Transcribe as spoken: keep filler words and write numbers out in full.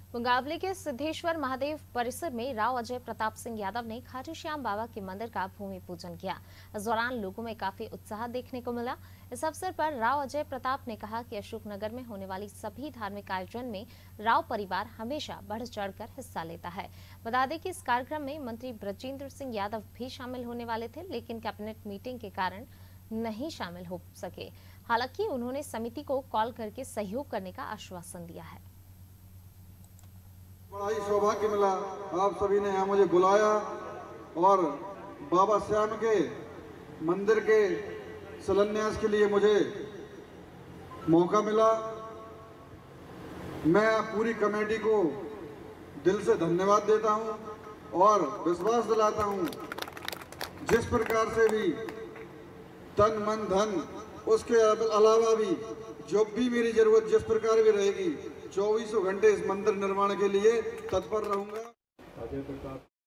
मुंगावली के सिद्धेश्वर महादेव परिसर में राव अजय प्रताप सिंह यादव ने खाटू श्याम बाबा के मंदिर का भूमि पूजन किया। इस दौरान लोगों में काफी उत्साह देखने को मिला। इस अवसर पर राव अजय प्रताप ने कहा कि अशोकनगर में होने वाली सभी धार्मिक आयोजन में राव परिवार हमेशा बढ़ चढ़कर हिस्सा लेता है। बता दें कि इस कार्यक्रम में मंत्री ब्रजेंद्र सिंह यादव भी शामिल होने वाले थे, लेकिन कैबिनेट मीटिंग के कारण नहीं शामिल हो सके। हालांकि उन्होंने समिति को कॉल करके सहयोग करने का आश्वासन दिया है। बड़ा ही सौभाग्य मिला, आप सभी ने यहाँ मुझे बुलाया और बाबा श्याम के मंदिर के शिलान्यास के लिए मुझे मौका मिला। मैं पूरी कमेटी को दिल से धन्यवाद देता हूँ और विश्वास दिलाता हूँ, जिस प्रकार से भी तन मन धन उसके अलावा भी जो भी मेरी जरूरत जिस प्रकार भी रहेगी, चौबीसों घंटे इस मंदिर निर्माण के लिए तत्पर रहूंगा।